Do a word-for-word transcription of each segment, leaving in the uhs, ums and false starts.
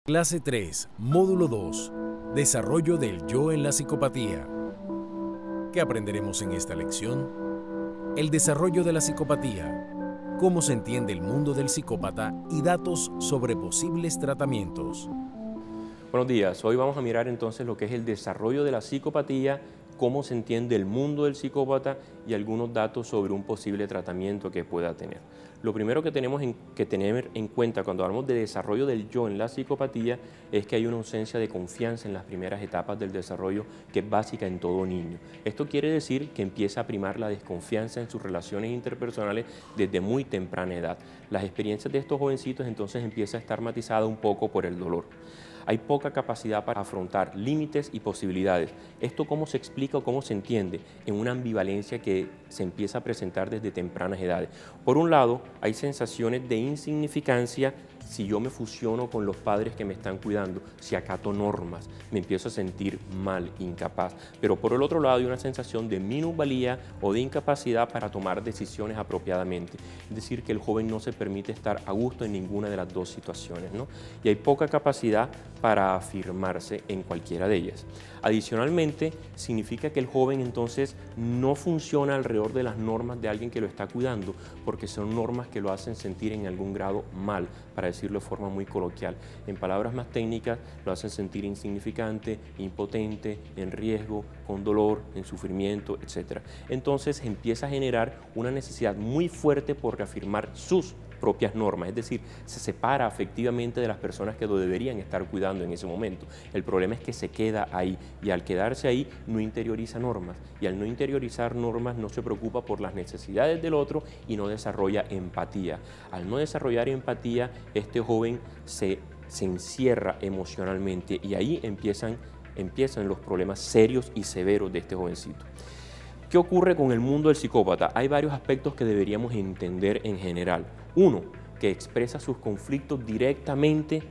Clase tres, Módulo dos. Desarrollo del yo en la psicopatía. ¿Qué aprenderemos en esta lección? El desarrollo de la psicopatía. Cómo se entiende el mundo del psicópata y datos sobre posibles tratamientos. Buenos días, hoy vamos a mirar entonces lo que es el desarrollo de la psicopatía, cómo se entiende el mundo del psicópata y algunos datos sobre un posible tratamiento que pueda tener. Lo primero que tenemos en, que tener en cuenta cuando hablamos de desarrollo del yo en la psicopatía es que hay una ausencia de confianza en las primeras etapas del desarrollo que es básica en todo niño. Esto quiere decir que empieza a primar la desconfianza en sus relaciones interpersonales desde muy temprana edad. Las experiencias de estos jovencitos entonces empieza a estar matizada un poco por el dolor. Hay poca capacidad para afrontar límites y posibilidades. ¿Esto cómo se explica o cómo se entiende? En una ambivalencia que se empieza a presentar desde tempranas edades. Por un lado, hay sensaciones de insignificancia si yo me fusiono con los padres que me están cuidando, si acato normas, me empiezo a sentir mal, incapaz. Pero por el otro lado hay una sensación de minusvalía o de incapacidad para tomar decisiones apropiadamente. Es decir, que el joven no se permite estar a gusto en ninguna de las dos situaciones, ¿no? Y hay poca capacidad para afirmarse en cualquiera de ellas. Adicionalmente, significa que el joven entonces no funciona alrededor de las normas de alguien que lo está cuidando, porque son normas que lo hacen sentir en algún grado mal, para decirlo de forma muy coloquial. En palabras más técnicas, lo hacen sentir insignificante, impotente, en riesgo, con dolor, en sufrimiento, etcétera. Entonces empieza a generar una necesidad muy fuerte por reafirmar sus propias normas, es decir, se separa afectivamente de las personas que lo deberían estar cuidando en ese momento. El problema es que se queda ahí y al quedarse ahí no interioriza normas y al no interiorizar normas no se preocupa por las necesidades del otro y no desarrolla empatía. Al no desarrollar empatía, este joven se, se encierra emocionalmente y ahí empiezan, empiezan los problemas serios y severos de este jovencito. ¿Qué ocurre con el mundo del psicópata? Hay varios aspectos que deberíamos entender en general. Uno, que expresa sus conflictos directamente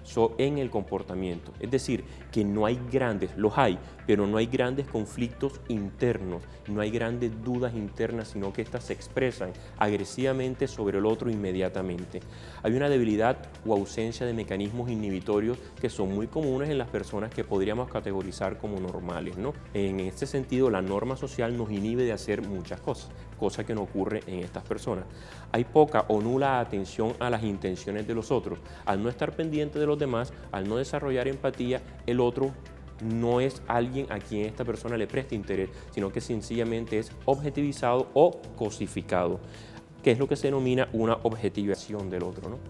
en el comportamiento. Es decir, que no hay grandes, los hay, pero no hay grandes conflictos internos, no hay grandes dudas internas, sino que éstas se expresan agresivamente sobre el otro inmediatamente. Hay una debilidad o ausencia de mecanismos inhibitorios que son muy comunes en las personas que podríamos categorizar como normales, ¿no? En este sentido, la norma social nos inhibe de hacer muchas cosas, cosa que no ocurre en estas personas. Hay poca o nula atención a las intenciones de los otros. Al no estar pendiente de los demás, al no desarrollar empatía, el otro no es alguien a quien esta persona le preste interés, sino que sencillamente es objetivizado o cosificado, que es lo que se denomina una objetivación del otro, ¿no?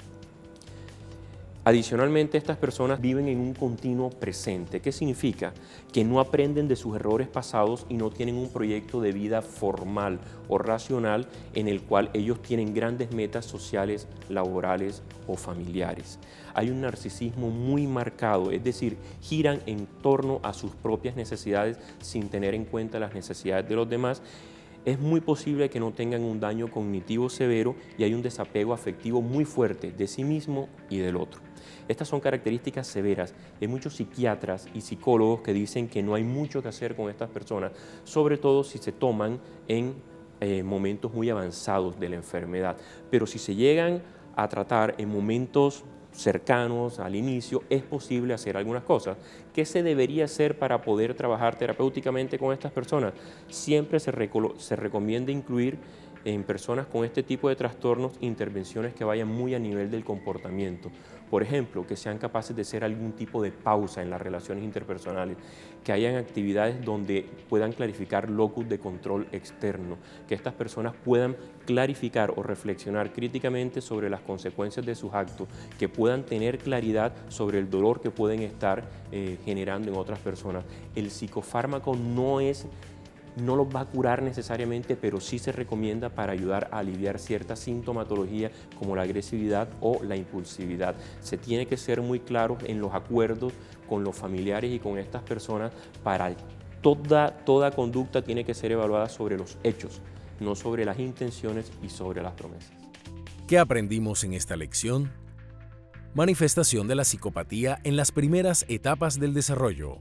Adicionalmente, estas personas viven en un continuo presente. ¿Qué significa? Que no aprenden de sus errores pasados y no tienen un proyecto de vida formal o racional en el cual ellos tienen grandes metas sociales, laborales o familiares. Hay un narcisismo muy marcado, es decir, giran en torno a sus propias necesidades sin tener en cuenta las necesidades de los demás. Es muy posible que no tengan un daño cognitivo severo y hay un desapego afectivo muy fuerte de sí mismo y del otro. Estas son características severas. Hay muchos psiquiatras y psicólogos que dicen que no hay mucho que hacer con estas personas, sobre todo si se toman en eh, momentos muy avanzados de la enfermedad. Pero si se llegan a tratar en momentos cercanos al inicio, es posible hacer algunas cosas. ¿Qué se debería hacer para poder trabajar terapéuticamente con estas personas? Siempre se, se recomienda incluir en personas con este tipo de trastornos intervenciones que vayan muy a nivel del comportamiento. Por ejemplo, que sean capaces de hacer algún tipo de pausa en las relaciones interpersonales, que hayan actividades donde puedan clarificar locus de control externo, que estas personas puedan clarificar o reflexionar críticamente sobre las consecuencias de sus actos, que puedan tener claridad sobre el dolor que pueden estar eh, generando en otras personas. El psicofármaco no es no los va a curar necesariamente, pero sí se recomienda para ayudar a aliviar cierta sintomatología como la agresividad o la impulsividad. Se tiene que ser muy claros en los acuerdos con los familiares y con estas personas para toda, toda conducta tiene que ser evaluada sobre los hechos, no sobre las intenciones y sobre las promesas. ¿Qué aprendimos en esta lección? Manifestación de la psicopatía en las primeras etapas del desarrollo.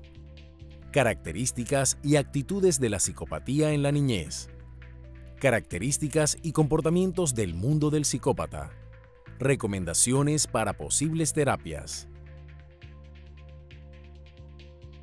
Características y actitudes de la psicopatía en la niñez. Características y comportamientos del mundo del psicópata. Recomendaciones para posibles terapias.